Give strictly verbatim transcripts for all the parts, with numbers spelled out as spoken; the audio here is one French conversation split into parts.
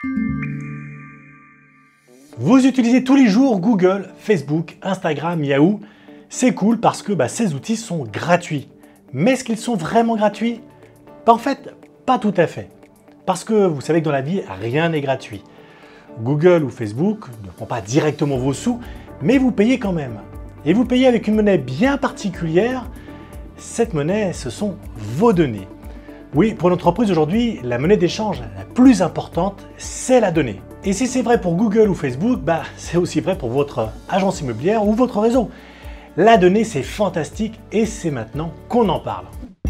Vous utilisez tous les jours Google, Facebook, Instagram, Yahoo. C'est cool parce que bah, ces outils sont gratuits. Mais est-ce qu'ils sont vraiment gratuits? bah, En fait, pas tout à fait. Parce que vous savez que dans la vie, rien n'est gratuit. Google ou Facebook ne prend pas directement vos sous, mais vous payez quand même. Et vous payez avec une monnaie bien particulière. Cette monnaie, ce sont vos données. Oui, pour une entreprise aujourd'hui, la monnaie d'échange la plus importante, c'est la donnée. Et si c'est vrai pour Google ou Facebook, bah, c'est aussi vrai pour votre agence immobilière ou votre réseau. La donnée, c'est fantastique et c'est maintenant qu'on en parle.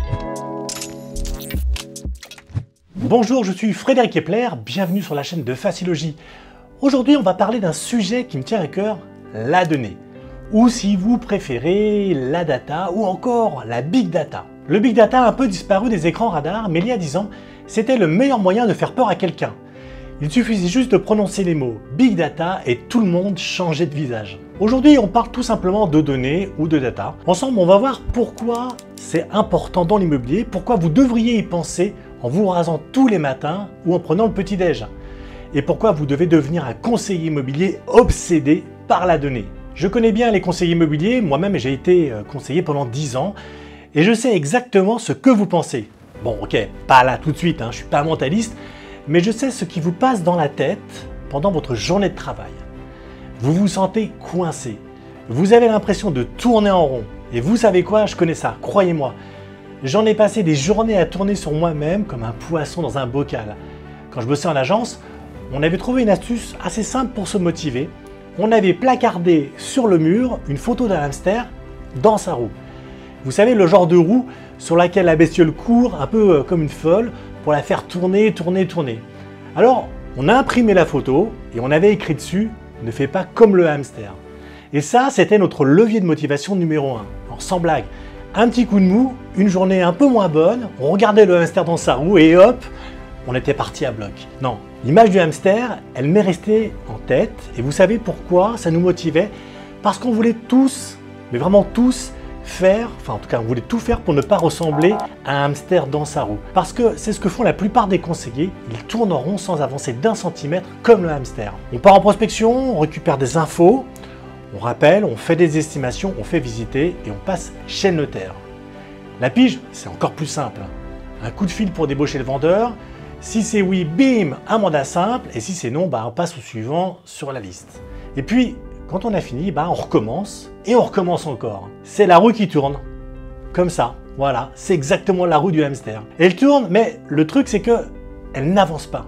Bonjour, je suis Frédéric Kepler, bienvenue sur la chaîne de Facilogie. Aujourd'hui, on va parler d'un sujet qui me tient à cœur, la donnée. Ou si vous préférez, la data ou encore la big data. Le big data a un peu disparu des écrans radars, mais il y a dix ans, c'était le meilleur moyen de faire peur à quelqu'un. Il suffisait juste de prononcer les mots big data et tout le monde changeait de visage. Aujourd'hui, on parle tout simplement de données ou de data. Ensemble, on va voir pourquoi c'est important dans l'immobilier, pourquoi vous devriez y penser en vous rasant tous les matins ou en prenant le petit-déj. Et pourquoi vous devez devenir un conseiller immobilier obsédé par la donnée. Je connais bien les conseillers immobiliers, moi-même j'ai été conseiller pendant dix ans et je sais exactement ce que vous pensez. Bon, ok, pas là tout de suite, hein, je ne suis pas mentaliste, mais je sais ce qui vous passe dans la tête pendant votre journée de travail. Vous vous sentez coincé, vous avez l'impression de tourner en rond. Et vous savez quoi, je connais ça, croyez-moi. J'en ai passé des journées à tourner sur moi-même comme un poisson dans un bocal. Quand je bossais en agence, on avait trouvé une astuce assez simple pour se motiver. On avait placardé sur le mur une photo d'un hamster dans sa roue. Vous savez, le genre de roue sur laquelle la bestiole court un peu comme une folle pour la faire tourner, tourner, tourner. Alors, on a imprimé la photo et on avait écrit dessus « Ne fais pas comme le hamster ». Et ça, c'était notre levier de motivation numéro un. Alors, sans blague, un petit coup de mou, une journée un peu moins bonne, on regardait le hamster dans sa roue et hop, on était parti à bloc. Non, l'image du hamster, elle m'est restée en tête et vous savez pourquoi ça nous motivait? Parce qu'on voulait tous, mais vraiment tous, faire, enfin en tout cas on voulait tout faire pour ne pas ressembler à un hamster dans sa roue. Parce que c'est ce que font la plupart des conseillers, ils tournent en rond sans avancer d'un centimètre comme le hamster. On part en prospection, on récupère des infos, on rappelle, on fait des estimations, on fait visiter et on passe chez le notaire. La pige, c'est encore plus simple. Un coup de fil pour débaucher le vendeur. Si c'est oui, bim, un mandat simple. Et si c'est non, bah, on passe au suivant sur la liste. Et puis, quand on a fini, bah, on recommence et on recommence encore. C'est la roue qui tourne. Comme ça. Voilà, c'est exactement la roue du hamster. Elle tourne, mais le truc, c'est que elle n'avance pas.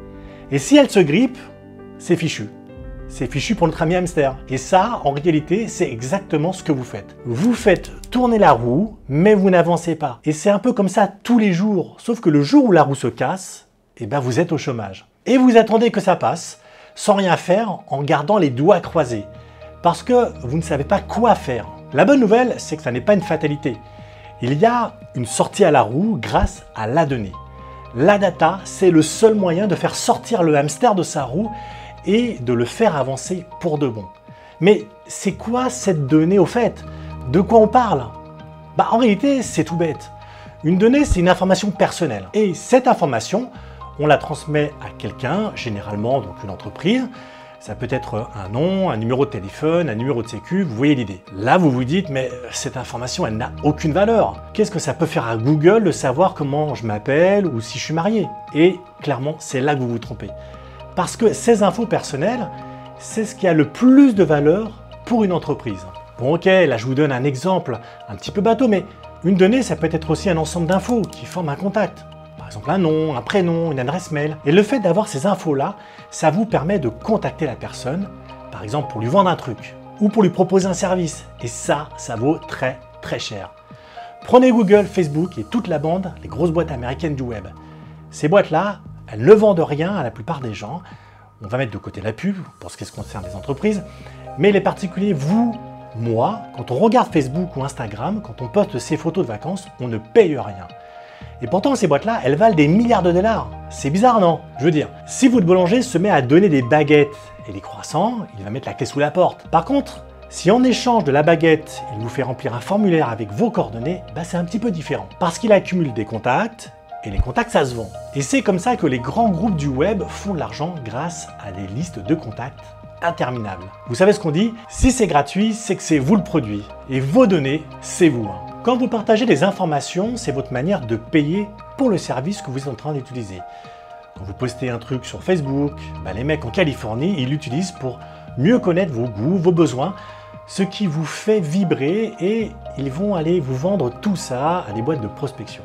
Et si elle se grippe, c'est fichu. C'est fichu pour notre ami hamster. Et ça, en réalité, c'est exactement ce que vous faites. Vous faites tourner la roue, mais vous n'avancez pas. Et c'est un peu comme ça tous les jours. Sauf que le jour où la roue se casse, eh ben vous êtes au chômage. Et vous attendez que ça passe, sans rien faire, en gardant les doigts croisés. Parce que vous ne savez pas quoi faire. La bonne nouvelle, c'est que ça n'est pas une fatalité. Il y a une sortie à la roue grâce à la donnée. La data, c'est le seul moyen de faire sortir le hamster de sa roue et de le faire avancer pour de bon. Mais c'est quoi cette donnée au fait? De quoi on parle? Bah, en réalité, c'est tout bête. Une donnée, c'est une information personnelle. Et cette information, on la transmet à quelqu'un, généralement donc une entreprise. Ça peut être un nom, un numéro de téléphone, un numéro de sécu, vous voyez l'idée. Là, vous vous dites, mais cette information, elle n'a aucune valeur. Qu'est-ce que ça peut faire à Google de savoir comment je m'appelle ou si je suis marié? Et clairement, c'est là que vous vous trompez. Parce que ces infos personnelles, c'est ce qui a le plus de valeur pour une entreprise. Bon ok, là je vous donne un exemple un petit peu bateau, mais une donnée, ça peut être aussi un ensemble d'infos qui forment un contact. Par exemple un nom, un prénom, une adresse mail. Et le fait d'avoir ces infos-là, ça vous permet de contacter la personne, par exemple pour lui vendre un truc, ou pour lui proposer un service. Et ça, ça vaut très très cher. Prenez Google, Facebook et toute la bande, les grosses boîtes américaines du web. Ces boîtes-là, elles ne vendent rien à la plupart des gens. On va mettre de côté la pub pour ce qui se concerne des entreprises. Mais les particuliers, vous, moi, quand on regarde Facebook ou Instagram, quand on poste ses photos de vacances, on ne paye rien. Et pourtant, ces boîtes-là, elles valent des milliards de dollars. C'est bizarre, non? Je veux dire, si votre boulanger se met à donner des baguettes et des croissants, il va mettre la clé sous la porte. Par contre, si en échange de la baguette, il vous fait remplir un formulaire avec vos coordonnées, bah c'est un petit peu différent. Parce qu'il accumule des contacts Et les contacts, ça se vend. Et c'est comme ça que les grands groupes du web font de l'argent grâce à des listes de contacts interminables. Vous savez ce qu'on dit? Si c'est gratuit, c'est que c'est vous le produit. Et vos données, c'est vous. Quand vous partagez des informations, c'est votre manière de payer pour le service que vous êtes en train d'utiliser. Quand vous postez un truc sur Facebook, bah les mecs en Californie, ils l'utilisent pour mieux connaître vos goûts, vos besoins, ce qui vous fait vibrer et ils vont aller vous vendre tout ça à des boîtes de prospection.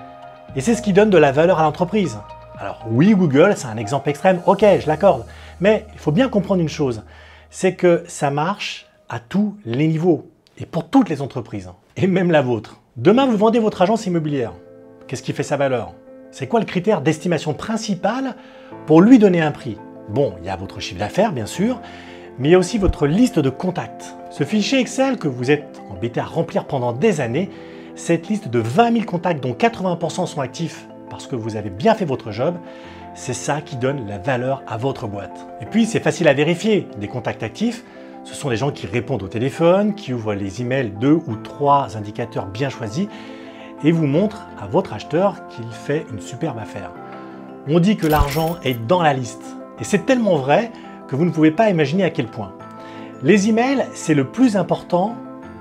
Et c'est ce qui donne de la valeur à l'entreprise. Alors oui, Google, c'est un exemple extrême, ok, je l'accorde, mais il faut bien comprendre une chose, c'est que ça marche à tous les niveaux et pour toutes les entreprises, et même la vôtre. Demain, vous vendez votre agence immobilière. Qu'est-ce qui fait sa valeur? C'est quoi le critère d'estimation principal pour lui donner un prix? Bon, il y a votre chiffre d'affaires, bien sûr, mais il y a aussi votre liste de contacts. Ce fichier Excel que vous êtes embêté à remplir pendant des années, cette liste de vingt mille contacts dont quatre-vingts pour cent sont actifs parce que vous avez bien fait votre job, c'est ça qui donne la valeur à votre boîte. Et puis, c'est facile à vérifier. Des contacts actifs, ce sont des gens qui répondent au téléphone, qui ouvrent les emails, deux ou trois indicateurs bien choisis, et vous montre à votre acheteur qu'il fait une superbe affaire. On dit que l'argent est dans la liste. Et c'est tellement vrai que vous ne pouvez pas imaginer à quel point. Les emails, c'est le plus important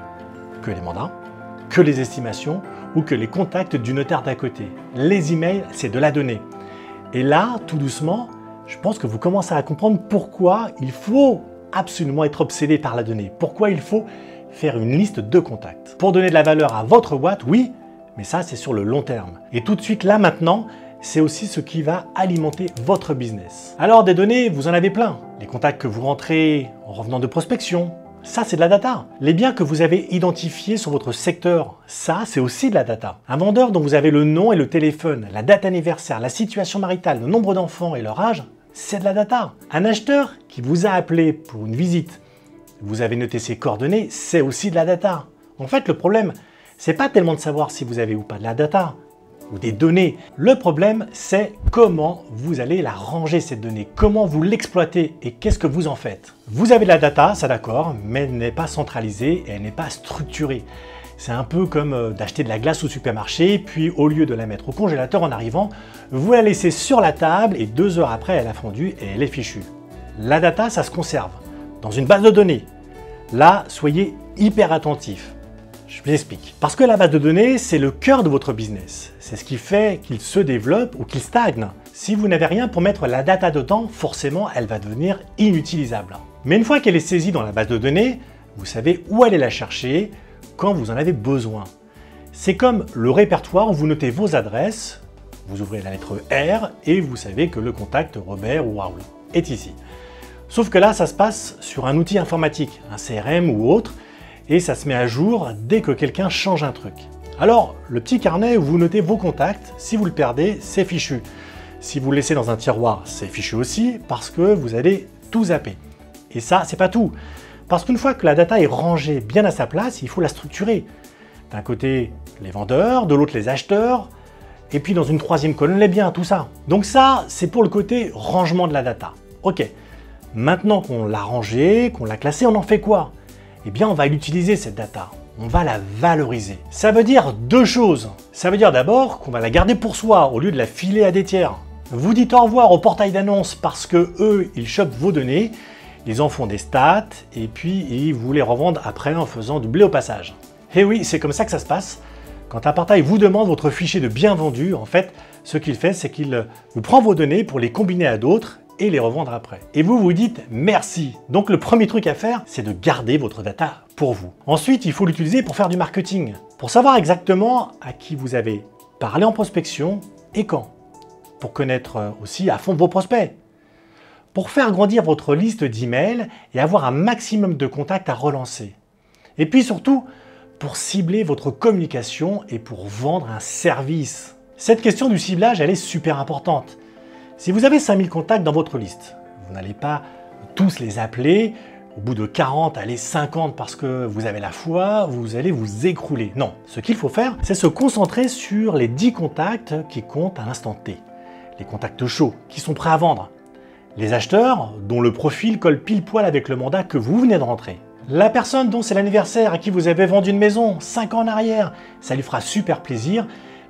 que les mandats, que les estimations ou que les contacts du notaire d'à côté. Les emails, c'est de la donnée. Et là, tout doucement, je pense que vous commencez à comprendre pourquoi il faut absolument être obsédé par la donnée. Pourquoi il faut faire une liste de contacts. Pour donner de la valeur à votre boîte, oui, mais ça, c'est sur le long terme. Et tout de suite, là, maintenant, c'est aussi ce qui va alimenter votre business. Alors, des données, vous en avez plein. Les contacts que vous rentrez en revenant de prospection, ça, c'est de la data. Les biens que vous avez identifiés sur votre secteur, ça, c'est aussi de la data. Un vendeur dont vous avez le nom et le téléphone, la date anniversaire, la situation maritale, le nombre d'enfants et leur âge, c'est de la data. Un acheteur qui vous a appelé pour une visite, vous avez noté ses coordonnées, c'est aussi de la data. En fait, le problème, c'est pas tellement de savoir si vous avez ou pas de la data ou des données. Le problème, c'est comment vous allez la ranger, cette donnée, comment vous l'exploitez et qu'est-ce que vous en faites. Vous avez de la data, ça d'accord, mais elle n'est pas centralisée et elle n'est pas structurée. C'est un peu comme d'acheter de la glace au supermarché, puis au lieu de la mettre au congélateur en arrivant, vous la laissez sur la table et deux heures après, elle a fondu et elle est fichue. La data, ça se conserve dans une base de données. Là, soyez hyper attentifs. Je vous explique. Parce que la base de données, c'est le cœur de votre business. C'est ce qui fait qu'il se développe ou qu'il stagne. Si vous n'avez rien pour mettre la data dedans, forcément, elle va devenir inutilisable. Mais une fois qu'elle est saisie dans la base de données, vous savez où aller la chercher quand vous en avez besoin. C'est comme le répertoire où vous notez vos adresses, vous ouvrez la lettre R et vous savez que le contact Robert ou Raoul est ici. Sauf que là, ça se passe sur un outil informatique, un C R M ou autre, et ça se met à jour dès que quelqu'un change un truc. Alors, le petit carnet où vous notez vos contacts, si vous le perdez, c'est fichu. Si vous le laissez dans un tiroir, c'est fichu aussi, parce que vous allez tout zapper. Et ça, c'est pas tout. Parce qu'une fois que la data est rangée bien à sa place, il faut la structurer. D'un côté, les vendeurs, de l'autre, les acheteurs, et puis dans une troisième colonne, les biens, tout ça. Donc ça, c'est pour le côté rangement de la data. Ok, maintenant qu'on l'a rangée, qu'on l'a classée, on en fait quoi? Eh bien, on va l'utiliser, cette data. On va la valoriser. Ça veut dire deux choses. Ça veut dire d'abord qu'on va la garder pour soi, au lieu de la filer à des tiers. Vous dites au revoir au portail d'annonces parce que eux, ils chopent vos données, ils en font des stats, et puis ils vous les revendent après en faisant du blé au passage. Et oui, c'est comme ça que ça se passe. Quand un portail vous demande votre fichier de bien vendu, en fait, ce qu'il fait, c'est qu'il vous prend vos données pour les combiner à d'autres, et les revendre après. Et vous vous dites merci. Donc le premier truc à faire, c'est de garder votre data pour vous. Ensuite, il faut l'utiliser pour faire du marketing, pour savoir exactement à qui vous avez parlé en prospection et quand, pour connaître aussi à fond vos prospects, pour faire grandir votre liste d'emails et avoir un maximum de contacts à relancer. Et puis surtout, pour cibler votre communication et pour vendre un service. Cette question du ciblage, elle est super importante. Si vous avez cinq mille contacts dans votre liste, vous n'allez pas tous les appeler, au bout de quarante, allez cinquante parce que vous avez la foi, vous allez vous écrouler. Non, ce qu'il faut faire, c'est se concentrer sur les dix contacts qui comptent à l'instant T. Les contacts chauds, qui sont prêts à vendre. Les acheteurs, dont le profil colle pile poil avec le mandat que vous venez de rentrer. La personne dont c'est l'anniversaire, à qui vous avez vendu une maison cinq ans en arrière, ça lui fera super plaisir.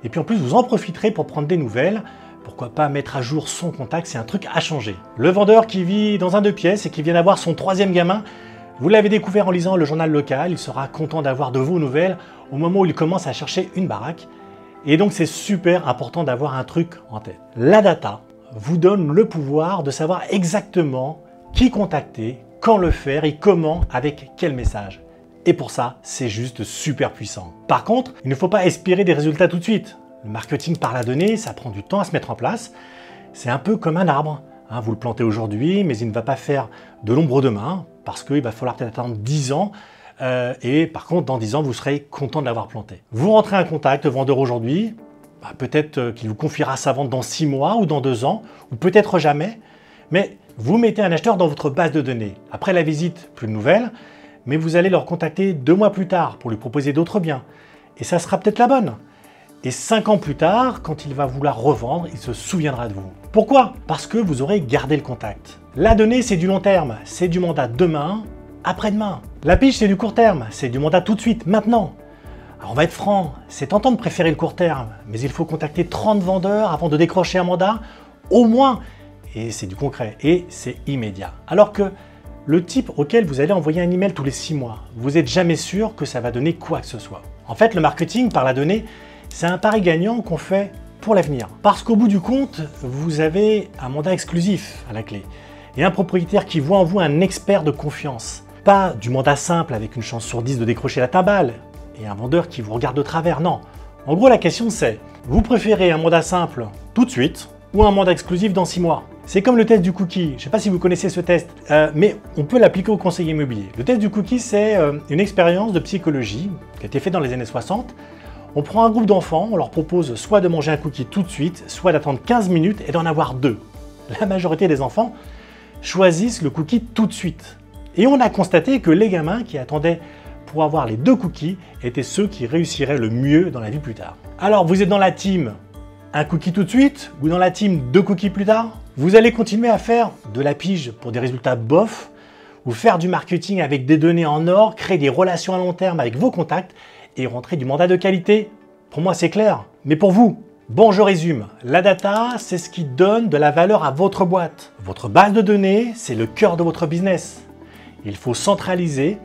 Et puis en plus, vous en profiterez pour prendre des nouvelles. Pourquoi pas mettre à jour son contact, c'est un truc à changer. Le vendeur qui vit dans un deux pièces et qui vient d'avoir son troisième gamin, vous l'avez découvert en lisant le journal local, il sera content d'avoir de vos nouvelles au moment où il commence à chercher une baraque. Et donc c'est super important d'avoir un truc en tête. La data vous donne le pouvoir de savoir exactement qui contacter, quand le faire et comment, avec quel message. Et pour ça, c'est juste super puissant. Par contre, il ne faut pas espérer des résultats tout de suite. Le marketing par la donnée, ça prend du temps à se mettre en place. C'est un peu comme un arbre. Hein, vous le plantez aujourd'hui, mais il ne va pas faire de l'ombre demain, parce qu'il va falloir peut-être attendre dix ans. Euh, et par contre, dans dix ans, vous serez content de l'avoir planté. Vous rentrez un contact vendeur aujourd'hui, bah, peut-être qu'il vous confiera sa vente dans six mois ou dans deux ans, ou peut-être jamais, mais vous mettez un acheteur dans votre base de données. Après la visite, plus de nouvelles, mais vous allez le recontacter deux mois plus tard pour lui proposer d'autres biens. Et ça sera peut-être la bonne. Et cinq ans plus tard, quand il va vouloir revendre, il se souviendra de vous. Pourquoi? Parce que vous aurez gardé le contact. La donnée, c'est du long terme, c'est du mandat demain, après-demain. La pige, c'est du court terme, c'est du mandat tout de suite, maintenant. Alors on va être franc, c'est tentant de préférer le court terme, mais il faut contacter trente vendeurs avant de décrocher un mandat, au moins. Et c'est du concret, et c'est immédiat. Alors que le type auquel vous allez envoyer un email tous les six mois, vous n'êtes jamais sûr que ça va donner quoi que ce soit. En fait, le marketing par la donnée, c'est un pari gagnant qu'on fait pour l'avenir. Parce qu'au bout du compte, vous avez un mandat exclusif à la clé. Et un propriétaire qui voit en vous un expert de confiance. Pas du mandat simple avec une chance sur dix de décrocher la timbale et un vendeur qui vous regarde de travers, non. En gros, la question c'est, vous préférez un mandat simple tout de suite ou un mandat exclusif dans six mois? C'est comme le test du cookie, je ne sais pas si vous connaissez ce test, euh, mais on peut l'appliquer au conseil immobilier. Le test du cookie, c'est euh, une expérience de psychologie qui a été faite dans les années soixante. On prend un groupe d'enfants, on leur propose soit de manger un cookie tout de suite, soit d'attendre quinze minutes et d'en avoir deux. La majorité des enfants choisissent le cookie tout de suite. Et on a constaté que les gamins qui attendaient pour avoir les deux cookies étaient ceux qui réussiraient le mieux dans la vie plus tard. Alors vous êtes dans la team un cookie tout de suite ou dans la team deux cookies plus tard? Vous allez continuer à faire de la pige pour des résultats bof ou faire du marketing avec des données en or, créer des relations à long terme avec vos contacts et rentrer du mandat de qualité? Pour moi, c'est clair. Mais pour vous? Bon, je résume. La data, c'est ce qui donne de la valeur à votre boîte. Votre base de données, c'est le cœur de votre business. Il faut centraliser,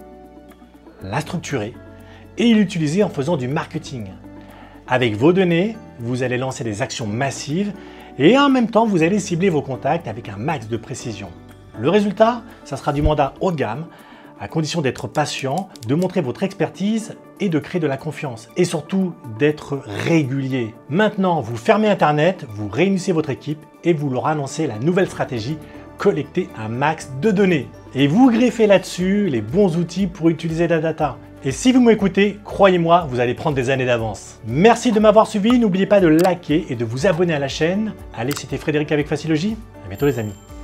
la structurer et l'utiliser en faisant du marketing. Avec vos données, vous allez lancer des actions massives et en même temps, vous allez cibler vos contacts avec un max de précision. Le résultat, ça sera du mandat haut de gamme, à condition d'être patient, de montrer votre expertise et de créer de la confiance. Et surtout, d'être régulier. Maintenant, vous fermez Internet, vous réunissez votre équipe et vous leur annoncez la nouvelle stratégie, collecter un max de données. Et vous greffez là-dessus les bons outils pour utiliser la data. Et si vous m'écoutez, croyez-moi, vous allez prendre des années d'avance. Merci de m'avoir suivi, n'oubliez pas de liker et de vous abonner à la chaîne. Allez, c'était Frédéric avec Facilogie. À bientôt les amis.